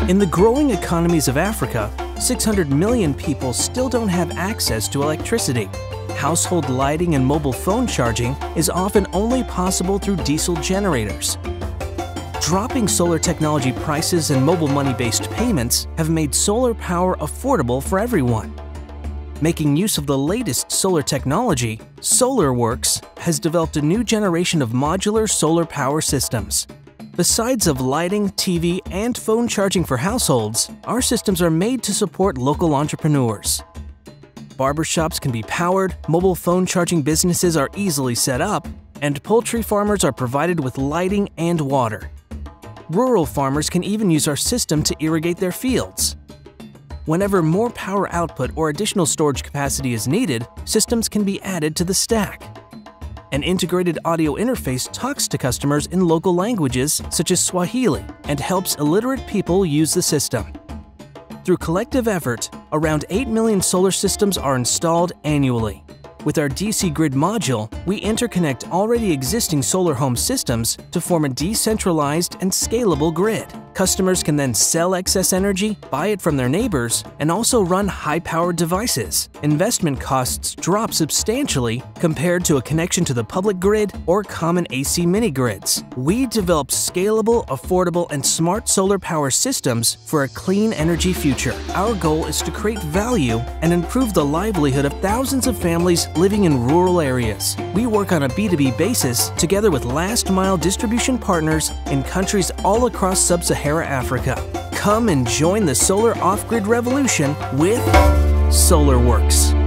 In the growing economies of Africa, 600 million people still don't have access to electricity. Household lighting and mobile phone charging is often only possible through diesel generators. Dropping solar technology prices and mobile money-based payments have made solar power affordable for everyone. Making use of the latest solar technology, SolarWorks has developed a new generation of modular solar power systems. Besides of lighting, TV, and phone charging for households, our systems are made to support local entrepreneurs. Barbershops can be powered, mobile phone charging businesses are easily set up, and poultry farmers are provided with lighting and water. Rural farmers can even use our system to irrigate their fields. Whenever more power output or additional storage capacity is needed, systems can be added to the stack. An integrated audio interface talks to customers in local languages such as Swahili and helps illiterate people use the system. Through collective effort, around 8 million solar systems are installed annually. With our DC Grid module, we interconnect already existing solar home systems to form a decentralized and scalable grid. Customers can then sell excess energy, buy it from their neighbors, and also run high-powered devices. Investment costs drop substantially compared to a connection to the public grid or common AC mini-grids. We develop scalable, affordable, and smart solar power systems for a clean energy future. Our goal is to create value and improve the livelihood of thousands of families living in rural areas. We work on a B2B basis together with last-mile distribution partners in countries all across sub-Saharan Africa. Come and join the solar off-grid revolution with SolarWorks.